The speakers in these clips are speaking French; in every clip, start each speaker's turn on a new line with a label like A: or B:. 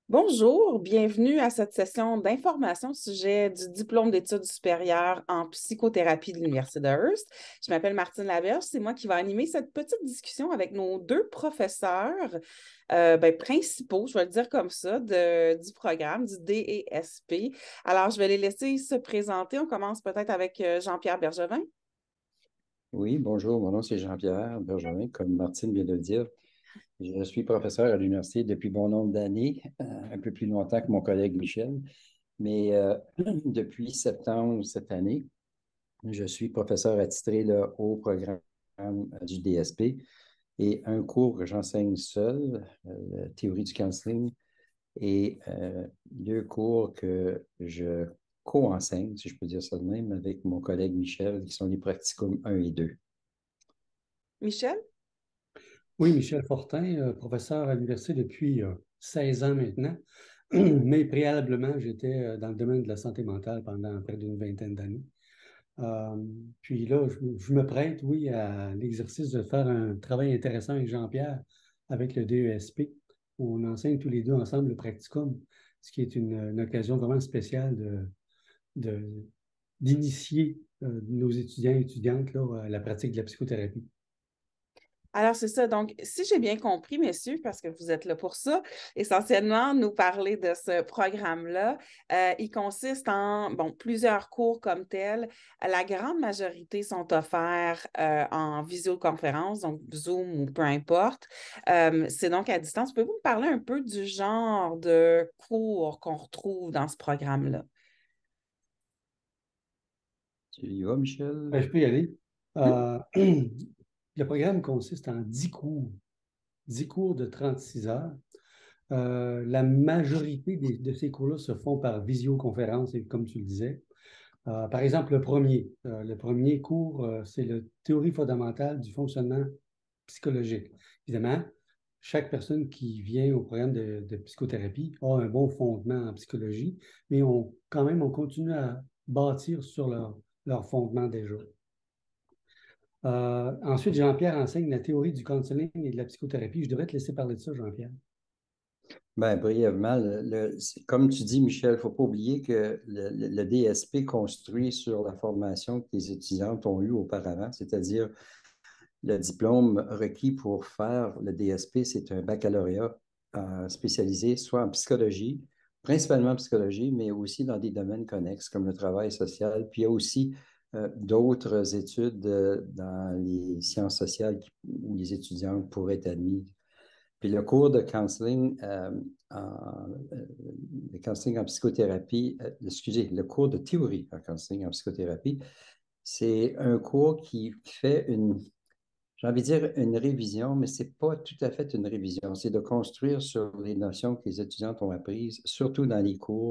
A: Bonjour, bienvenue à cette session d'information au sujet du diplôme d'études supérieures en psychothérapie de l'Université de Hearst. Je m'appelle Martine Laberge, c'est moi qui vais animer cette petite discussion avec nos deux professeurs principaux, je vais le dire comme ça, du programme, du DESP. Alors, je vais les laisser se présenter. On commence peut-être avec Jean-Pierre Bergevin.
B: Oui, bonjour, mon nom c'est Jean-Pierre Bergerin, comme Martine vient de le dire. Je suis professeur à l'université depuis bon nombre d'années, un peu plus longtemps que mon collègue Michel, mais depuis septembre cette année, je suis professeur attitré là, au programme du DSP et un cours que j'enseigne seul, la théorie du counseling, et deux cours que je co-enseigne, si je peux dire ça de même, avec mon collègue Michel, qui sont les practicums 1 et 2.
A: Michel?
C: Oui, Michel Fortin, professeur à l'université depuis 16 ans maintenant, mais préalablement, j'étais dans le domaine de la santé mentale pendant près d'une vingtaine d'années. Euh, Puis là, je me prête, oui, à l'exercice de faire un travail intéressant avec Jean-Pierre, avec le DESP. On enseigne tous les deux ensemble le practicum, ce qui est une occasion vraiment spéciale de- d'initier nos étudiants et étudiantes là, à la pratique de la psychothérapie.
A: Alors, c'est ça. Donc, si j'ai bien compris, messieurs, parce que vous êtes là pour ça, essentiellement, nous parler de ce programme-là, il consiste en, bon, plusieurs cours comme tels. La grande majorité sont offerts en visioconférence, donc Zoom ou peu importe. C'est donc à distance. Pouvez-vous me parler un peu du genre de cours qu'on retrouve dans ce programme-là?
B: Tu y vas, Michel?
C: Ben, je peux y aller.
A: Hmm?
C: Euh, le programme consiste en 10 cours de 36 heures. La majorité de ces cours-là se font par visioconférence, et comme tu le disais. Par exemple, le premier cours, c'est la théorie fondamentale du fonctionnement psychologique. Évidemment, chaque personne qui vient au programme de psychothérapie a un bon fondement en psychologie, mais quand même, on continue à bâtir sur leur fondement déjà. Ensuite, Jean-Pierre enseigne la théorie du counseling et de la psychothérapie. Je devrais te laisser parler de ça, Jean-Pierre.
B: Ben, brièvement, comme tu dis, Michel, il ne faut pas oublier que le DSP construit sur la formation que les étudiantes ont eue auparavant, c'est-à-dire le diplôme requis pour faire le DSP, c'est un baccalauréat spécialisé soit en psychologie, principalement en psychologie, mais aussi dans des domaines connexes comme le travail social. Puis il y a aussi d'autres études dans les sciences sociales où les étudiants pourraient être admis. Puis le cours de counseling, le counseling en psychothérapie, excusez, le cours de théorie en counseling en psychothérapie, c'est un cours qui fait j'ai envie de dire une révision, mais c'est pas tout à fait une révision. C'est de construire sur les notions que les étudiants ont apprises, surtout dans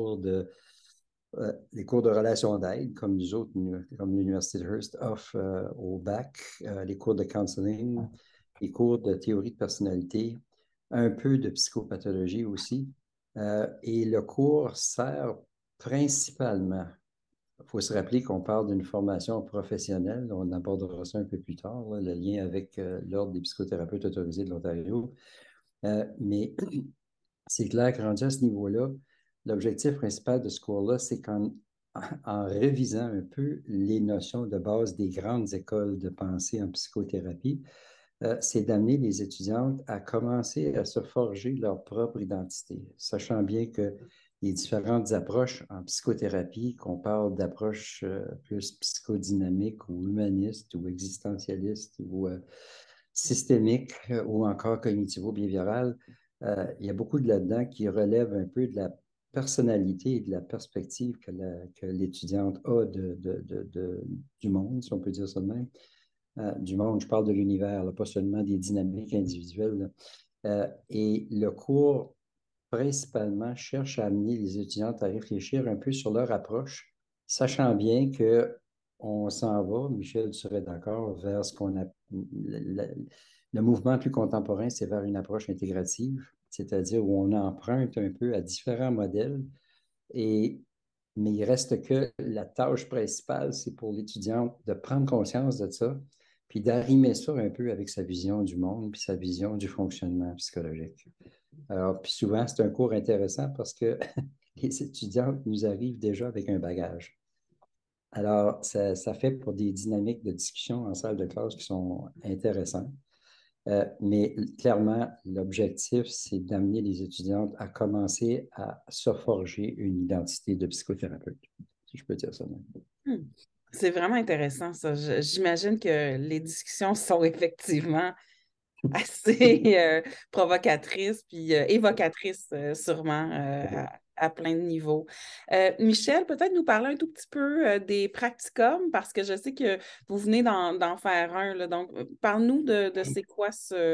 B: les cours de relations d'aide, comme nous autres, comme l'Université de Hearst offre au bac, les cours de counseling, les cours de théorie de personnalité, un peu de psychopathologie aussi. Et le cours sert principalement, il faut se rappeler qu'on parle d'une formation professionnelle, on abordera ça un peu plus tard, là, le lien avec l'Ordre des psychothérapeutes autorisés de l'Ontario. Mais c'est clair que rendu à ce niveau-là, l'objectif principal de ce cours-là, c'est en révisant un peu les notions de base des grandes écoles de pensée en psychothérapie, c'est d'amener les étudiantes à commencer à se forger leur propre identité, sachant bien que les différentes approches en psychothérapie, qu'on parle d'approches plus psychodynamiques ou humanistes ou existentialistes ou systémiques ou encore cognitivo-behaviorales, il y a beaucoup de là-dedans qui relève un peu de la personnalité et de la perspective que l'étudiante a du monde, si on peut dire ça de même. Du monde, je parle de l'univers, là, pas seulement des dynamiques individuelles. Et le cours, principalement, cherche à amener les étudiantes à réfléchir un peu sur leur approche, sachant bien que on s'en va, Michel, tu serais d'accord, vers ce qu'on a. Le mouvement plus contemporain, c'est vers une approche intégrative, c'est-à-dire où on emprunte un peu à différents modèles, et, mais il reste que la tâche principale, c'est pour l'étudiante de prendre conscience de ça, puis d'arrimer ça un peu avec sa vision du monde, puis sa vision du fonctionnement psychologique. Alors, puis souvent, c'est un cours intéressant parce que les étudiants nous arrivent déjà avec un bagage. Alors, ça fait pour des dynamiques de discussion en salle de classe qui sont intéressantes. Mais clairement, l'objectif, c'est d'amener les étudiantes à commencer à se forger une identité de psychothérapeute, si je peux dire ça.
A: Hmm. C'est vraiment intéressant, ça. J'imagine que les discussions sont effectivement assez provocatrices puis évocatrices, sûrement, à plein de niveaux. Michel, peut-être nous parler un tout petit peu des practicums, parce que je sais que vous venez d'en faire un, là. Donc, parle-nous de c'est quoi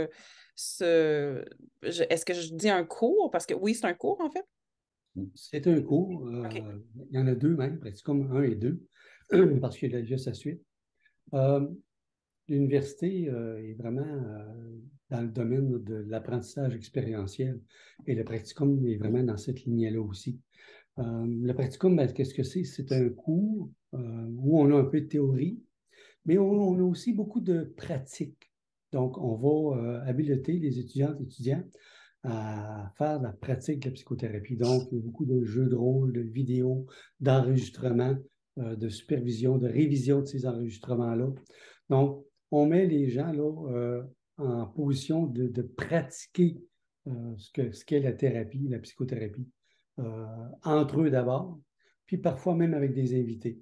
A: est-ce que je dis un cours? Parce que oui, c'est un cours, en fait.
C: C'est un cours,
A: OK.
C: il y en a deux même, Practicum 1 et 2, parce qu'il y a déjà sa suite. Euh, L'université est vraiment dans le domaine de l'apprentissage expérientiel et le practicum est vraiment dans cette lignée-là aussi. Le practicum, ben, qu'est-ce que c'est? C'est un cours où on a un peu de théorie, mais on a aussi beaucoup de pratique. Donc, on va habiliter les étudiantes et étudiants à faire de la pratique de la psychothérapie. Donc, il y a beaucoup de jeux de rôle, de vidéos, d'enregistrements, de supervision, de révision de ces enregistrements-là. Donc, on met les gens là, en position de pratiquer ce qu'est la thérapie, la psychothérapie, entre eux d'abord, puis parfois même avec des invités.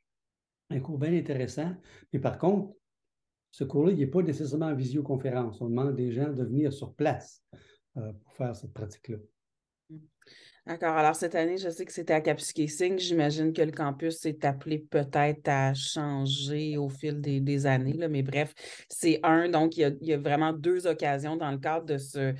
C: Un cours bien intéressant, mais par contre, ce cours-là, il n'est pas nécessairement en visioconférence. On demande des gens de venir sur place pour faire cette pratique-là.
A: D'accord. Alors, cette année, je sais que c'était à Kapuskasing. J'imagine que le campus s'est appelé peut-être à changer au fil des années, là, mais bref, c'est un. Donc, il y a vraiment deux occasions dans le cadre de ce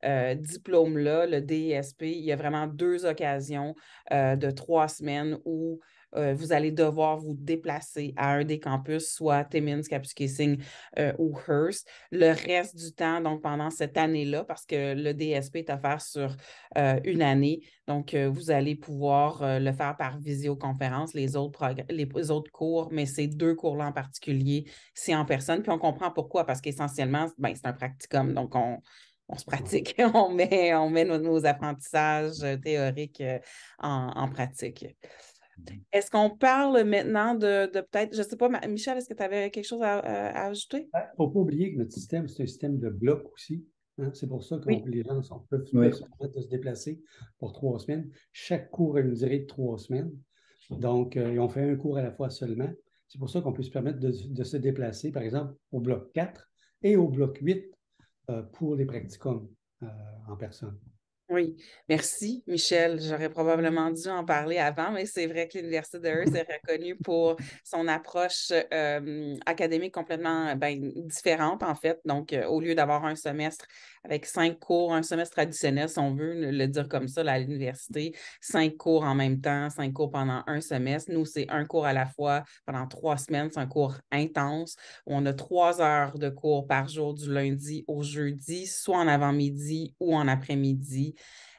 A: diplôme-là, le DESP. Il y a vraiment deux occasions de 3 semaines où vous allez devoir vous déplacer à un des campus, soit Timmins, Kapuskasing ou Hearst. Le reste du temps, donc pendant cette année-là, parce que le DSP est offert sur une année, donc vous allez pouvoir le faire par visioconférence, les autres cours, mais ces deux cours-là en particulier, c'est en personne. Puis on comprend pourquoi, parce qu'essentiellement, ben, c'est un practicum, donc on se pratique, on met nos apprentissages théoriques en pratique. Est-ce qu'on parle maintenant de peut-être, je ne sais pas, Michel, est-ce que tu avais quelque chose à ajouter?
C: Il ne faut pas oublier que notre système, c'est un système de blocs aussi. Hein. C'est pour ça que
A: Oui.
C: les gens peuvent
B: Oui.
C: se permettre de se déplacer pour 3 semaines. Chaque cours a une durée de 3 semaines. Donc, on fait un cours à la fois seulement. C'est pour ça qu'on peut se permettre de se déplacer, par exemple, au bloc 4 et au bloc 8 pour les practicums en personne.
A: Oui, merci, Michel. J'aurais probablement dû en parler avant, mais c'est vrai que l'Université de Hearst est reconnue pour son approche académique complètement différente, en fait. Donc, au lieu d'avoir un semestre avec 5 cours, un semestre traditionnel, si on veut le dire comme ça, là, à l'université, 5 cours en même temps, 5 cours pendant un semestre. Nous, c'est un cours à la fois pendant 3 semaines. C'est un cours intense où on a 3 heures de cours par jour du lundi au jeudi, soit en avant-midi ou en après-midi.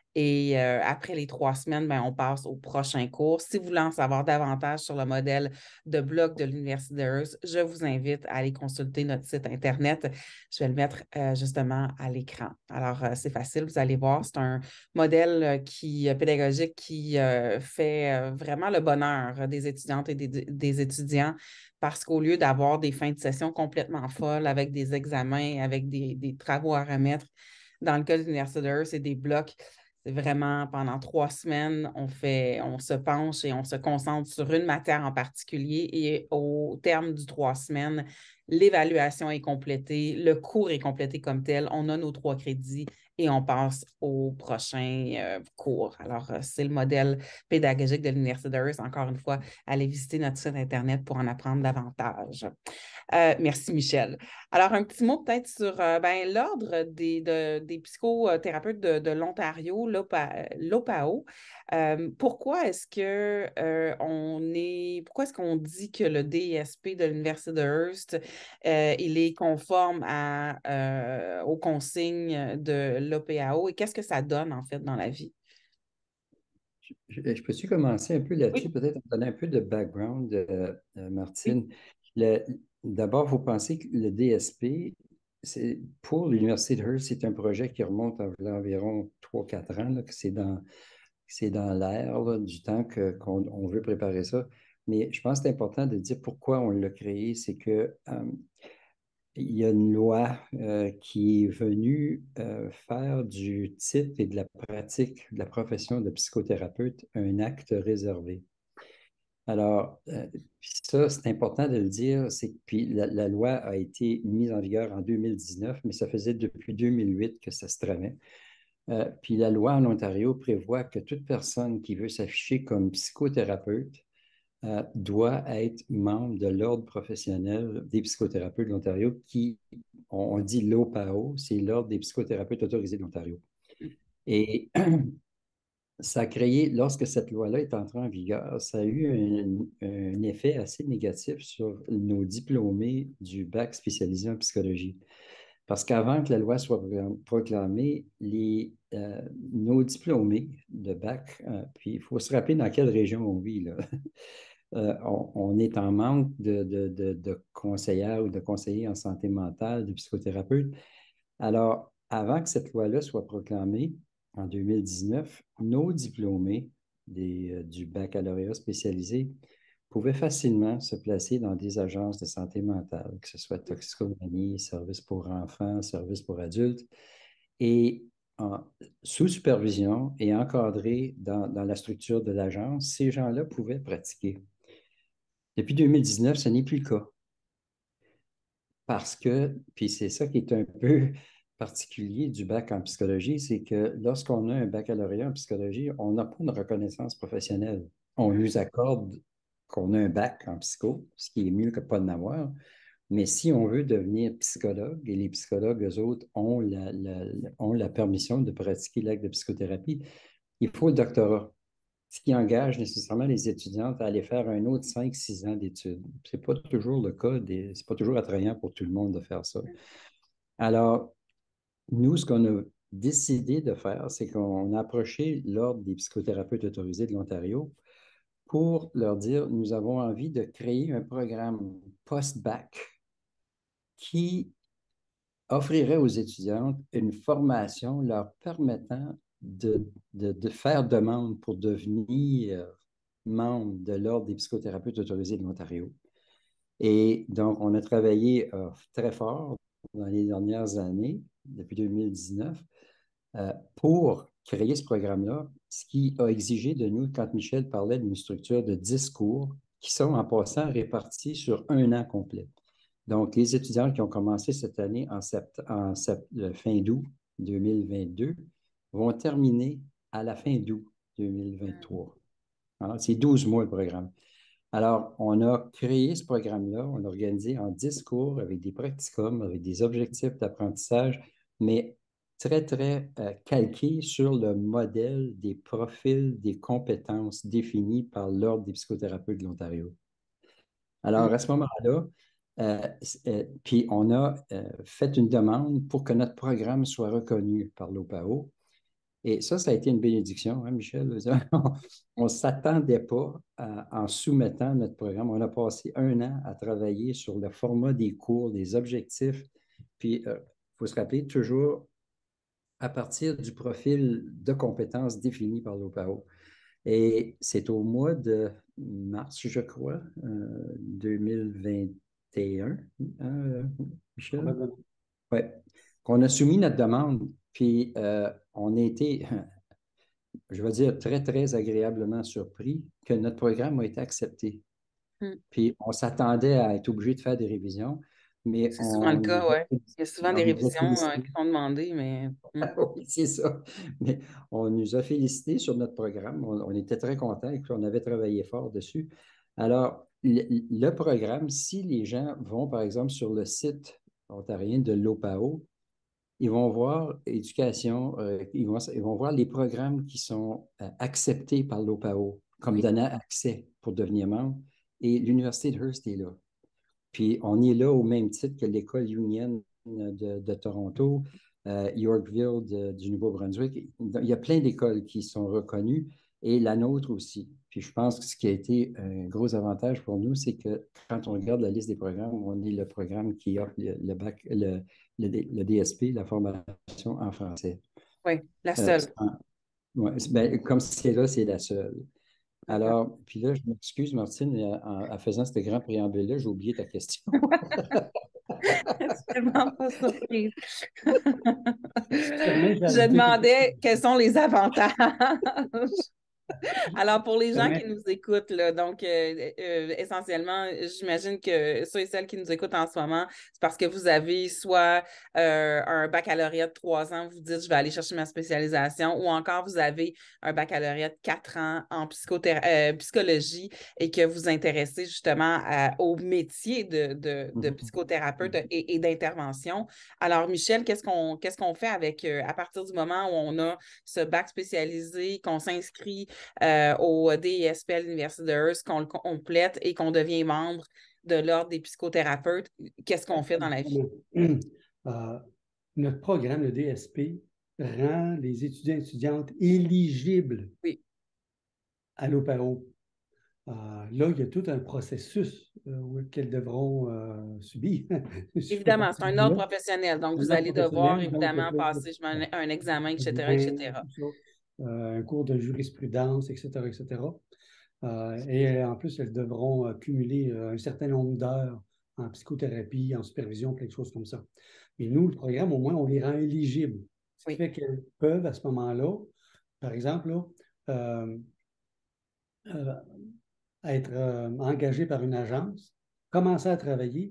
A: Et après les 3 semaines, ben, on passe au prochain cours. Si vous voulez en savoir davantage sur le modèle de bloc de l'Université de Hearst, je vous invite à aller consulter notre site Internet. Je vais le mettre justement à l'écran. Alors, c'est facile, vous allez voir. C'est un modèle pédagogique qui fait vraiment le bonheur des étudiantes et des étudiants, parce qu'au lieu d'avoir des fins de session complètement folles avec des examens, avec des travaux à remettre, dans le cas de l'Université de Hearst, c'est des blocs. C'est vraiment pendant 3 semaines, on se penche et on se concentre sur une matière en particulier, et au terme du 3 semaines, l'évaluation est complétée, le cours est complété comme tel, on a nos 3 crédits et on passe au prochain cours. Alors, c'est le modèle pédagogique de l'Université de Hearst. Encore une fois, allez visiter notre site Internet pour en apprendre davantage. Merci, Michel. Alors, un petit mot peut-être sur l'Ordre des psychothérapeutes de l'Ontario, l'OPAO. Pourquoi est-ce qu'on dit que le DISP de l'Université de Hearst, il est conforme aux consignes de l'OPAO, et qu'est-ce que ça donne en fait dans la vie?
B: Je peux-tu commencer un peu là-dessus,
A: Oui.
B: peut-être donner un peu de background,
A: Oui.
B: Martine? D'abord, vous pensez que le DSP, pour l'Université de Hearst, c'est un projet qui remonte à environ 3-4 ans, là, que c'est dans l'air là, du temps qu'on on veut préparer ça. Mais je pense que c'est important de dire pourquoi on l'a créé. C'est que il y a une loi qui est venue faire du titre et de la pratique de la profession de psychothérapeute un acte réservé. Alors, puis ça, c'est important de le dire, c'est que puis la loi a été mise en vigueur en 2019, mais ça faisait depuis 2008 que ça se tramait. Puis la loi en Ontario prévoit que toute personne qui veut s'afficher comme psychothérapeute doit être membre de l'Ordre professionnel des psychothérapeutes de l'Ontario, qui, on dit l'OPAO, c'est l'Ordre des psychothérapeutes autorisés de l'Ontario. Et ça a créé, lorsque cette loi-là est entrée en vigueur, ça a eu un effet assez négatif sur nos diplômés du bac spécialisé en psychologie. Parce qu'avant que la loi soit proclamée, nos diplômés de bac, puis il faut se rappeler dans quelle région on vit, là. On est en manque de conseillères ou de conseillers en santé mentale, de psychothérapeutes. Alors, avant que cette loi-là soit proclamée, en 2019, nos diplômés du baccalauréat spécialisé pouvaient facilement se placer dans des agences de santé mentale, que ce soit toxicomanie, services pour enfants, services pour adultes, et sous supervision et encadrés dans la structure de l'agence, ces gens-là pouvaient pratiquer. Depuis 2019, ce n'est plus le cas. Parce que, puis c'est ça qui est un peu particulier du bac en psychologie, c'est que lorsqu'on a un baccalauréat en psychologie, on n'a pas une reconnaissance professionnelle. On nous accorde qu'on a un bac en psycho, ce qui est mieux que pas de n'avoir. Mais si on veut devenir psychologue, et les psychologues, eux autres, ont la permission de pratiquer l'acte de psychothérapie, il faut le doctorat, ce qui engage nécessairement les étudiantes à aller faire un autre 5-6 ans d'études. Ce n'est pas toujours le cas, c'est pas toujours attrayant pour tout le monde de faire ça. Alors, nous, ce qu'on a décidé de faire, c'est qu'on a approché l'Ordre des psychothérapeutes autorisés de l'Ontario pour leur dire, nous avons envie de créer un programme post-bac qui offrirait aux étudiantes une formation leur permettant de faire demande pour devenir membre de l'Ordre des psychothérapeutes autorisés de l'Ontario. Et donc, on a travaillé très fort dans les dernières années, depuis 2019, pour créer ce programme-là, ce qui a exigé de nous, quand Michel parlait d'une structure de 10 cours, qui sont en passant répartis sur un an complet. Donc, les étudiants qui ont commencé cette année fin d'août 2022 vont terminer à la fin d'août 2023. Alors, c'est 12 mois le programme. Alors, on a créé ce programme-là, on l'a organisé en 10 cours avec des practicums, avec des objectifs d'apprentissage, mais très, très calqués sur le modèle des profils, des compétences définis par l'Ordre des psychothérapeutes de l'Ontario. Alors, à ce moment-là, puis on a fait une demande pour que notre programme soit reconnu par l'OPAO. Et ça a été une bénédiction, hein, Michel? On ne s'attendait pas en soumettant notre programme. On a passé un an à travailler sur le format des cours, des objectifs. Puis, il faut se rappeler toujours à partir du profil de compétences défini par l'OPAO. Et c'est au mois de mars, je crois, 2021, hein, Michel? Oui, qu'on a soumis notre demande. Puis, on a été, je vais dire, très, très agréablement surpris que notre programme a été accepté. Puis, on s'attendait à être obligé de faire des révisions, mais
A: c'est souvent le cas, oui. Il y a souvent des révisions qui sont demandées, mais...
B: Oui, c'est ça. Mais on nous a félicité sur notre programme. On était très contents et qu'on avait travaillé fort dessus. Alors, le programme, si les gens vont, par exemple, sur le site ontarien de l'OPAO, ils vont voir éducation, ils vont voir les programmes qui sont acceptés par l'OPAO comme donnant accès pour devenir membre. Et l'Université de Hearst est là. Puis on est là au même titre que l'École Union de Toronto, Yorkville du Nouveau-Brunswick. Il y a plein d'écoles qui sont reconnues et la nôtre aussi. Puis je pense que ce qui a été un gros avantage pour nous, c'est que quand on regarde la liste des programmes, on est le programme qui offre le le DSP, la formation en français.
A: Oui, la seule.
B: Comme c'est là, c'est la seule. Alors, puis là, je m'excuse, Martine, en faisant ce grand préambule-là, j'ai oublié ta question.
A: Je suis tellement pas surprise.
C: J'allais
A: Je
C: ajouter quelque chose.
A: demandais quels sont les avantages. Alors, pour les gens qui
C: Permets-
A: nous écoutent, là, donc essentiellement, j'imagine que ceux et celles qui nous écoutent en ce moment, c'est parce que vous avez soit un baccalauréat de 3 ans, vous dites je vais aller chercher ma spécialisation, ou encore vous avez un baccalauréat de 4 ans en psychologie et que vous intéressez justement au métier de psychothérapeute et d'intervention. Alors, Michel, qu'est-ce qu'on fait avec, à partir du moment où on a ce bac spécialisé, qu'on s'inscrit au DISP à l'Université de Hearst, qu'on le complète et qu'on devient membre de l'Ordre des psychothérapeutes, qu'est-ce qu'on fait dans la vie?
C: Notre programme, le DSP, rend les étudiants et étudiantes éligibles
A: Oui.
C: à l'OPAO. Là, il y a tout un processus qu'elles devront subir.
A: Évidemment, c'est un ordre professionnel, donc vous
C: Un ordre
A: allez devoir
C: professionnel, donc
A: évidemment passer un examen, etc.,
C: bien,
A: etc.
C: tout ça, un cours de jurisprudence, etc., etc. Et en plus, elles devront cumuler un certain nombre d'heures en psychothérapie, en supervision, plein de choses comme ça. Et nous, le programme, au moins, on les rend éligibles. Ce qui fait qu'elles peuvent, à ce moment-là, par exemple, là, être engagées par une agence, commencer à travailler,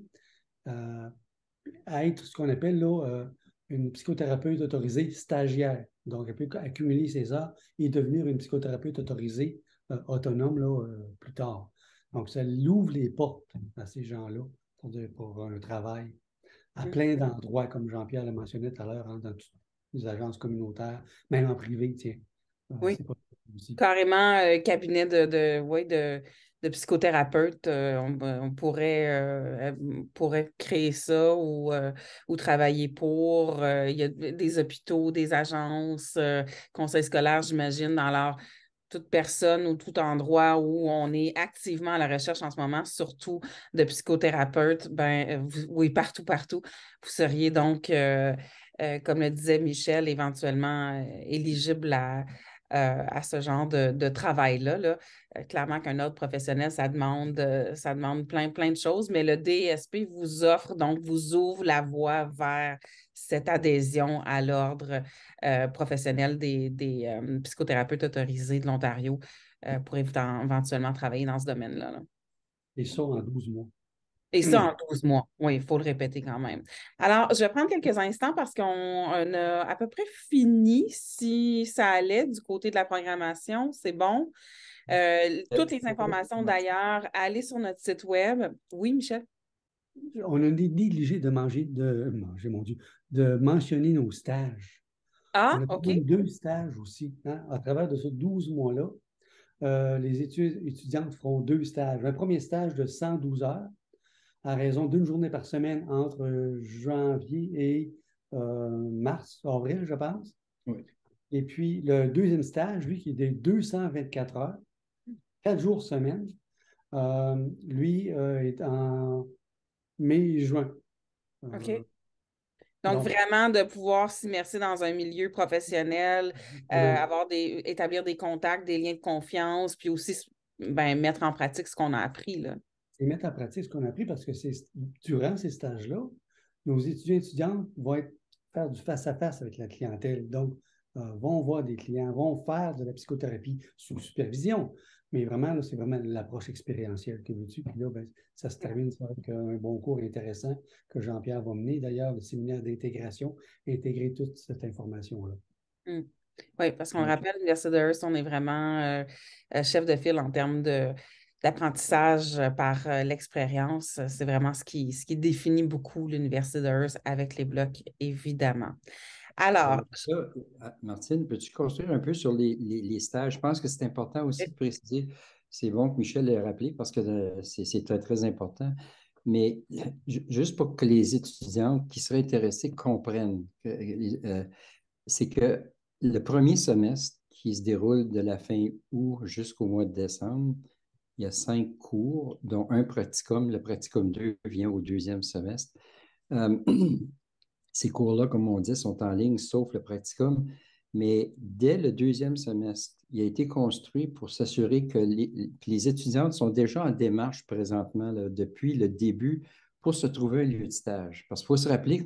C: à être ce qu'on appelle là, une psychothérapeute autorisée stagiaire. Donc, elle peut accumuler ses heures et devenir une psychothérapeute autorisée autonome là, plus tard. Donc, ça l'ouvre les portes à ces gens-là pour un travail à plein d'endroits, comme Jean-Pierre l'a mentionné tout à l'heure, hein, dans toutes les agences communautaires, même en privé, tiens.
A: Oui,
C: C'est pas aussi.
A: carrément cabinet de psychothérapeute. On pourrait créer ça ou travailler pour. Il y a des hôpitaux, des agences, conseils scolaires, j'imagine, dans leur toute personne ou tout endroit où on est activement à la recherche en ce moment, surtout de psychothérapeutes, oui, partout, partout. Vous seriez donc, comme le disait Michel, éventuellement éligible à ce genre de travail-là. Là. Clairement qu'un ordre professionnel, ça demande plein, plein de choses, mais le DSP vous offre, donc vous ouvre la voie vers cette adhésion à l'ordre professionnel des psychothérapeutes autorisés de l'Ontario pour éventuellement travailler dans ce domaine-là. Là.
C: Et ça en 12 mois.
A: Et ça en 12 mois. Oui, il faut le répéter quand même. Alors, je vais prendre quelques instants parce qu'on a à peu près fini, si ça allait, du côté de la programmation. C'est bon. Toutes les informations, d'ailleurs, allez sur notre site web. Oui, Michel?
C: On a négligé de mon Dieu, de mentionner nos stages.
A: Ah,
C: On a
A: OK.
C: 2 stages aussi. Hein? À travers de ces 12 mois-là, les étudiantes feront 2 stages. Un premier stage de 112 heures, à raison d'une journée par semaine entre janvier et avril, je pense.
B: Oui.
C: Et puis, le deuxième stage, lui, qui est de 224 heures, 4 jours semaine, lui est en mai et juin.
A: OK. Donc, vraiment de pouvoir s'immerser dans un milieu professionnel, établir des contacts, des liens de confiance, puis aussi mettre en pratique ce qu'on a appris. Là.
C: Et mettre en pratique ce qu'on a appris parce que durant ces stages-là, nos étudiants et étudiantes vont faire du face-à-face avec la clientèle. Donc, vont voir des clients, vont faire de la psychothérapie sous supervision. Mais vraiment, là, c'est vraiment l'approche expérientielle que veux-tu. Puis là, ça se termine avec un bon cours intéressant que Jean-Pierre va mener. D'ailleurs, le séminaire d'intégration, intégrer toute cette information-là.
A: Oui, parce qu'on le rappelle, l'Université de Hearst, on est vraiment chef de file en termes d'apprentissage par l'expérience. C'est vraiment ce qui définit beaucoup l'Université de Hearst avec les blocs, évidemment. Alors,
B: ça, Martine, peux-tu construire un peu sur les stages? Je pense que c'est important aussi de préciser. C'est bon que Michel l'ait rappelé parce que c'est très, très important. Mais juste pour que les étudiants qui seraient intéressés comprennent, c'est que le premier semestre qui se déroule de la fin août jusqu'au mois de décembre, il y a 5 cours, dont un practicum. Le practicum 2 vient au deuxième semestre. Ces cours-là, comme on dit, sont en ligne, sauf le practicum. Mais dès le deuxième semestre, il a été construit pour s'assurer que les étudiantes sont déjà en démarche présentement, là, depuis le début, pour se trouver un lieu de stage. Parce qu'il faut se rappeler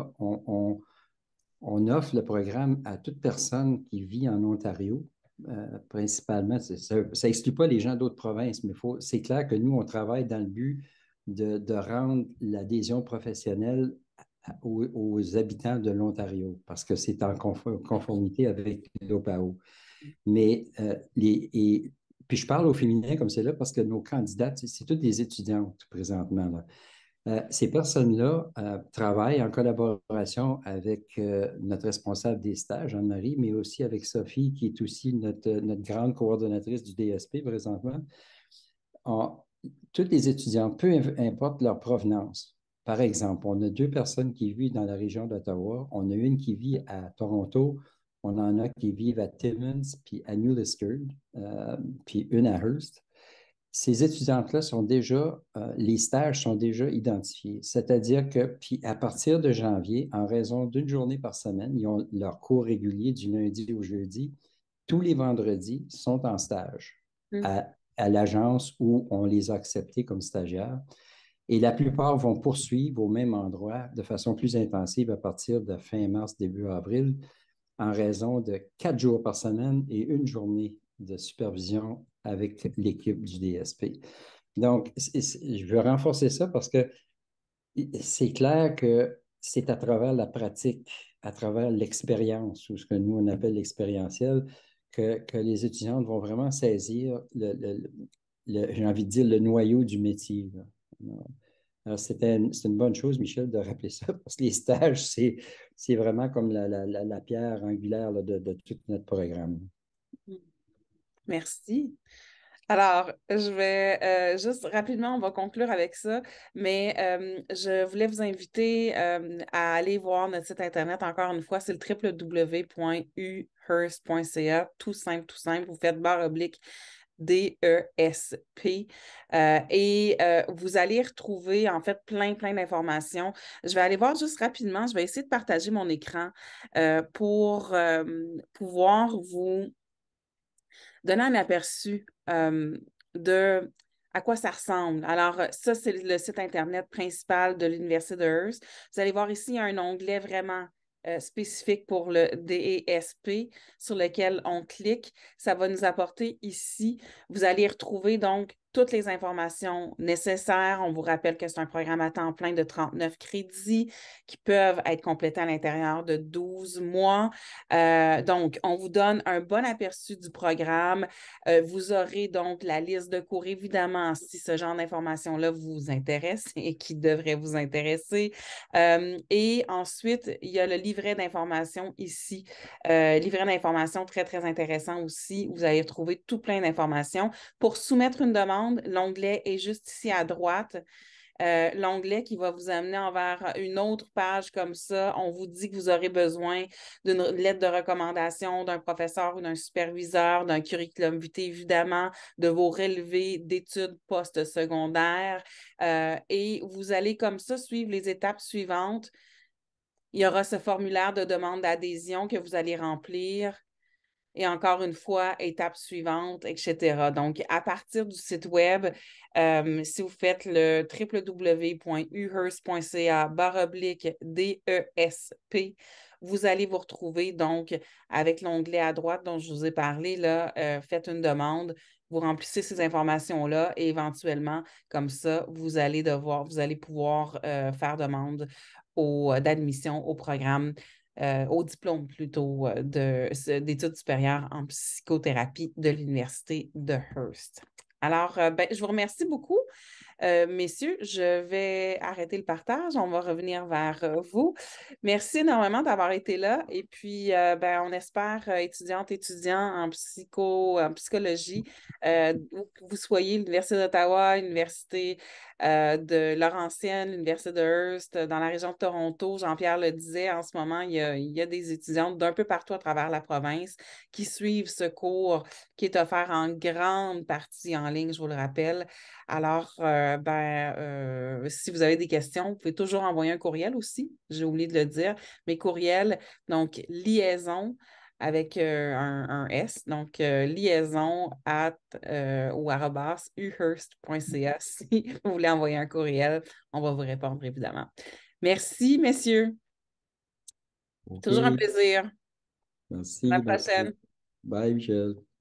B: on offre le programme à toute personne qui vit en Ontario, principalement. Ça n'exclut pas les gens d'autres provinces, mais c'est clair que nous, on travaille dans le but de rendre l'adhésion professionnelle aux habitants de l'Ontario, parce que c'est en conformité avec l'OPAO. Mais puis je parle au féminin comme c'est là parce que nos candidates, c'est toutes des étudiantes présentement, là. Ces personnes-là travaillent en collaboration avec notre responsable des stages, Anne-Marie, mais aussi avec Sophie, qui est aussi notre grande coordonnatrice du DSP présentement. Toutes les étudiantes, peu importe leur provenance. Par exemple, on a 2 personnes qui vivent dans la région d'Ottawa. On a une qui vit à Toronto. On en a qui vivent à Timmins, puis à New Liskeard, puis une à Hearst. Ces étudiantes-là sont déjà, les stages sont déjà identifiés. C'est-à-dire que, puis à partir de janvier, en raison d'une journée par semaine, ils ont leur cours régulier du lundi au jeudi. Tous les vendredis sont en stage à l'agence où on les a acceptés comme stagiaires. Et la plupart vont poursuivre au même endroit de façon plus intensive à partir de fin mars, début avril, en raison de 4 jours par semaine et une journée de supervision avec l'équipe du DSP. Donc, je veux renforcer ça parce que c'est clair que c'est à travers la pratique, à travers l'expérience, ou ce que nous on appelle l'expérientiel, que les étudiantes vont vraiment saisir, j'ai envie de dire, le noyau du métier, là. Alors, c'est une bonne chose, Michel, de rappeler ça, parce que les stages, c'est vraiment comme la pierre angulaire là, de tout notre programme.
A: Merci. Alors, je vais juste rapidement, on va conclure avec ça, mais je voulais vous inviter à aller voir notre site Internet. Encore une fois, c'est le www.uhearst.ca, tout simple, tout simple. Vous faites /DESP et vous allez retrouver en fait plein d'informations. Je vais aller voir juste rapidement, je vais essayer de partager mon écran pour pouvoir vous donner un aperçu de à quoi ça ressemble. Alors, ça, c'est le site Internet principal de l'Université de Hearst. Vous allez voir ici, il y a un onglet vraiment spécifique pour le DESP sur lequel on clique. Ça va nous apporter ici. Vous allez retrouver donc toutes les informations nécessaires. On vous rappelle que c'est un programme à temps plein de 39 crédits qui peuvent être complétés à l'intérieur de 12 mois. Donc, on vous donne un bon aperçu du programme. Vous aurez donc la liste de cours, évidemment, si ce genre d'informations-là vous intéresse et qui devrait vous intéresser. Et ensuite, il y a le livret d'informations ici. Livret d'informations très intéressant aussi. Vous allez retrouver tout plein d'informations. Pour soumettre une demande, l'onglet est juste ici à droite. L'onglet qui va vous amener envers une autre page comme ça. On vous dit que vous aurez besoin d'une lettre de recommandation d'un professeur ou d'un superviseur, d'un curriculum vitae, évidemment, de vos relevés d'études postsecondaires. Et vous allez comme ça suivre les étapes suivantes. Il y aura ce formulaire de demande d'adhésion que vous allez remplir. Et encore une fois, étape suivante, etc. Donc, à partir du site web, si vous faites le www.uhearst.ca/DESP, vous allez vous retrouver donc avec l'onglet à droite dont je vous ai parlé, là, faites une demande, vous remplissez ces informations-là et éventuellement, comme ça, vous allez pouvoir faire demande d'admission au programme au diplôme plutôt d'études supérieures en psychothérapie de l'Université de Hearst. Alors, je vous remercie beaucoup, messieurs. Je vais arrêter le partage. On va revenir vers vous. Merci énormément d'avoir été là. Et puis, on espère, étudiantes et étudiants en psychologie, où que vous soyez, l'Université d'Ottawa, l'Université de Laurentienne, l'Université de Hearst, dans la région de Toronto. Jean-Pierre le disait, en ce moment, il y a des étudiantes d'un peu partout à travers la province qui suivent ce cours qui est offert en grande partie en ligne, je vous le rappelle. Alors, si vous avez des questions, vous pouvez toujours envoyer un courriel aussi. J'ai oublié de le dire. Mes courriels, donc liaison avec un S, donc liaison ou arobase uhurst.ca si vous voulez envoyer un courriel. On va vous répondre, évidemment. Merci, messieurs.
B: OK.
A: Toujours un plaisir. À la
B: Merci.
A: prochaine.
B: Bye, Michel.